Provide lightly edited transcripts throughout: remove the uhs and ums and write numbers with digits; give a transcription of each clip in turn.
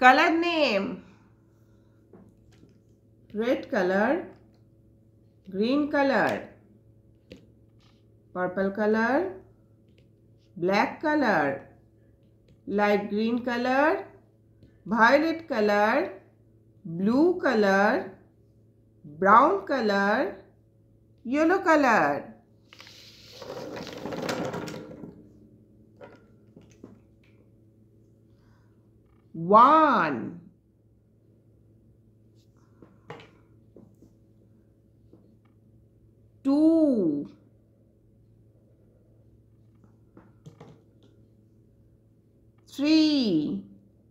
Color name: red color, green color, purple color, black color, light green color, violet color, blue color, brown color, yellow color. One, two, three,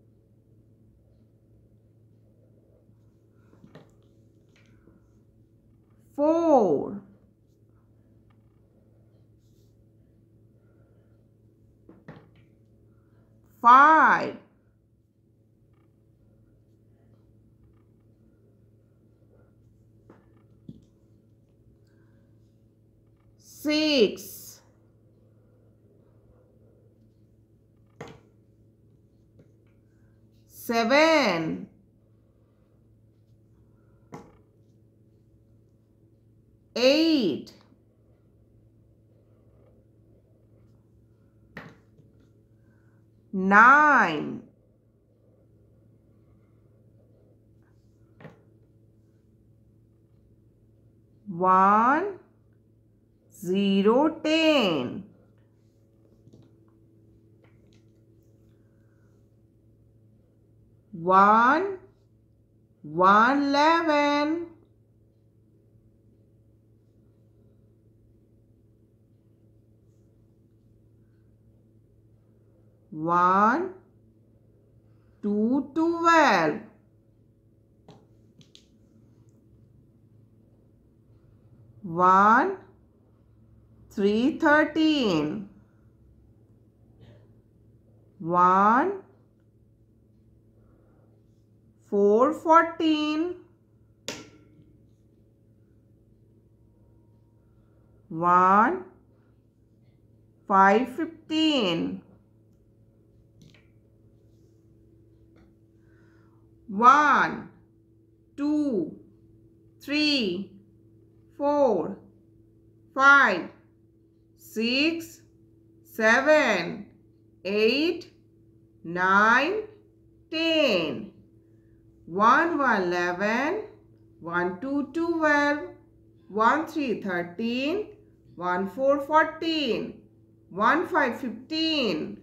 four, five, six, seven, eight, nine, 1, 0, 10. 1, 1, 11. 1, 2, 12. 1, 3, 13. 1, 4, 14. 1, 5, 15. 1, 2, 3, 4, 5, 6, 7, 8, 9, 10. 1, 1, 11. 1, 2, 12. 1, 3, 13. 1, 4, 14. 1, 5, 15.